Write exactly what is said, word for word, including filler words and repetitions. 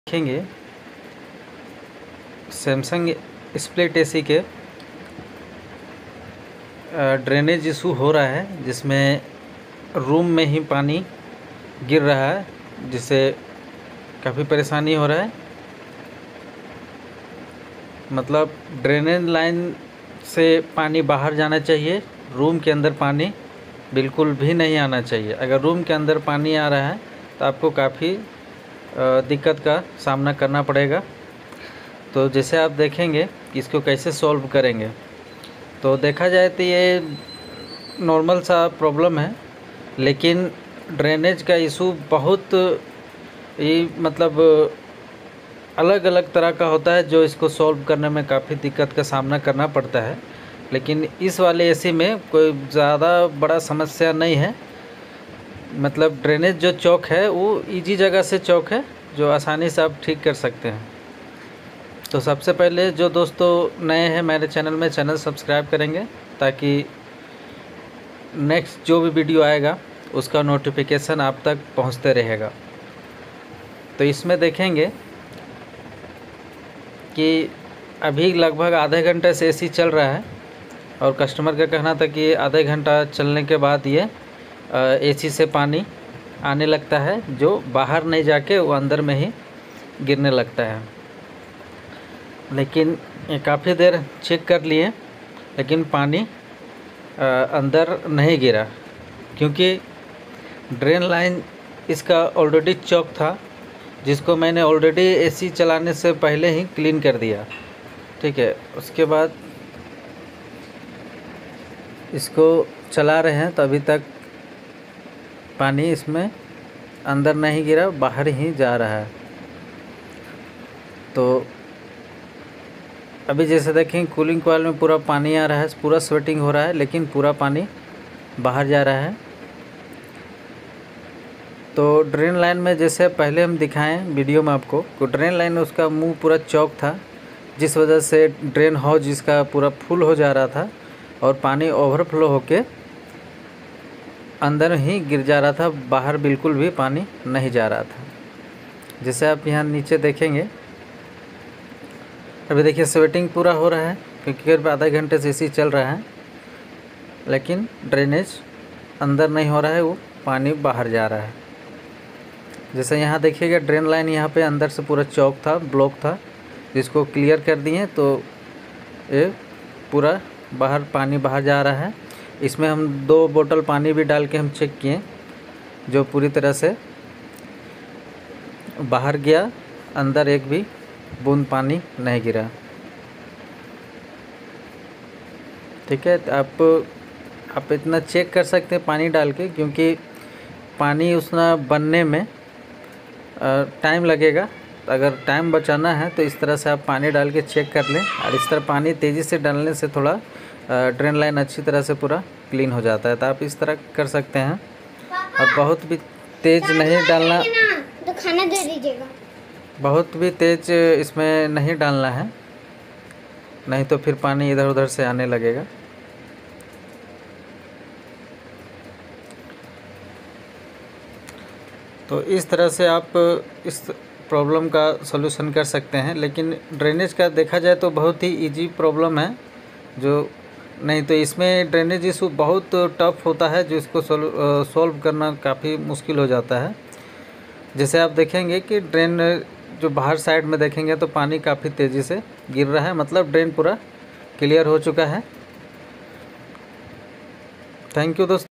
देखेंगे Samsung split AC के drainage issue हो रहा है, जिसमें रूम में ही पानी गिर रहा है, जिससे काफ़ी परेशानी हो रहा है। मतलब ड्रेनेज लाइन से पानी बाहर जाना चाहिए, रूम के अंदर पानी बिल्कुल भी नहीं आना चाहिए। अगर रूम के अंदर पानी आ रहा है तो आपको काफ़ी दिक्कत का सामना करना पड़ेगा। तो जैसे आप देखेंगे कि इसको कैसे सॉल्व करेंगे, तो देखा जाए तो ये नॉर्मल सा प्रॉब्लम है, लेकिन ड्रेनेज का इशू बहुत ही मतलब अलग अलग तरह का होता है, जो इसको सॉल्व करने में काफ़ी दिक्कत का सामना करना पड़ता है। लेकिन इस वाले एसी में कोई ज़्यादा बड़ा समस्या नहीं है। मतलब ड्रेनेज जो चौक है वो इजी जगह से चौक है, जो आसानी से आप ठीक कर सकते हैं। तो सबसे पहले जो दोस्तों नए हैं मेरे चैनल में, चैनल सब्सक्राइब करेंगे ताकि नेक्स्ट जो भी वीडियो आएगा उसका नोटिफिकेशन आप तक पहुंचते रहेगा। तो इसमें देखेंगे कि अभी लगभग आधे घंटे से एसी चल रहा है, और कस्टमर का कहना था कि आधे घंटा चलने के बाद ये एसी से पानी आने लगता है, जो बाहर नहीं जाके वो अंदर में ही गिरने लगता है। लेकिन ये काफ़ी देर चेक कर लिए, लेकिन पानी आ, अंदर नहीं गिरा, क्योंकि ड्रेन लाइन इसका ऑलरेडी चौक था, जिसको मैंने ऑलरेडी एसी चलाने से पहले ही क्लीन कर दिया। ठीक है, उसके बाद इसको चला रहे हैं तो अभी तक पानी इसमें अंदर नहीं गिरा, बाहर ही जा रहा है। तो अभी जैसे देखें कूलिंग कॉइल में पूरा पानी आ रहा है, पूरा स्वेटिंग हो रहा है, लेकिन पूरा पानी बाहर जा रहा है। तो ड्रेन लाइन में जैसे पहले हम दिखाएं वीडियो में आपको, तो ड्रेन लाइन में उसका मुंह पूरा चौक था, जिस वजह से ड्रेन हाउस जिसका पूरा फुल हो जा रहा था और पानी ओवरफ्लो होके अंदर ही गिर जा रहा था, बाहर बिल्कुल भी पानी नहीं जा रहा था। जैसे आप यहाँ नीचे देखेंगे, अभी देखिए स्वेटिंग पूरा हो रहा है, क्योंकि करीब आधे घंटे से एसी चल रहा है, लेकिन ड्रेनेज अंदर नहीं हो रहा है, वो पानी बाहर जा रहा है। जैसे यहाँ देखिएगा ड्रेन लाइन यहाँ पे अंदर से पूरा चौक था, ब्लॉक था, जिसको क्लियर कर दिए तो ये पूरा बाहर पानी बाहर जा रहा है। इसमें हम दो बोतल पानी भी डाल के हम चेक किए, जो पूरी तरह से बाहर गया, अंदर एक भी बूंद पानी नहीं गिरा। ठीक है, तो आप आप इतना चेक कर सकते हैं पानी डाल के, क्योंकि पानी उसना बनने में टाइम लगेगा। तो अगर टाइम बचाना है तो इस तरह से आप पानी डाल के चेक कर लें, और इस तरह पानी तेज़ी से डालने से थोड़ा ड्रेन लाइन अच्छी तरह से पूरा क्लीन हो जाता है। तो आप इस तरह कर सकते हैं, और बहुत भी तेज़ नहीं डालना, तो खाना दे दीजिएगा। बहुत भी तेज़ इसमें नहीं डालना है, नहीं तो फिर पानी इधर उधर से आने लगेगा। तो इस तरह से आप इस प्रॉब्लम का सलूशन कर सकते हैं। लेकिन ड्रेनेज का देखा जाए तो बहुत ही इजी प्रॉब्लम है, जो नहीं तो इसमें ड्रेनेज इशू बहुत टफ होता है, जो इसको सॉल्व करना काफ़ी मुश्किल हो जाता है। जैसे आप देखेंगे कि ड्रेन जो बाहर साइड में देखेंगे तो पानी काफ़ी तेज़ी से गिर रहा है, मतलब ड्रेन पूरा क्लियर हो चुका है। थैंक यू दोस्तों।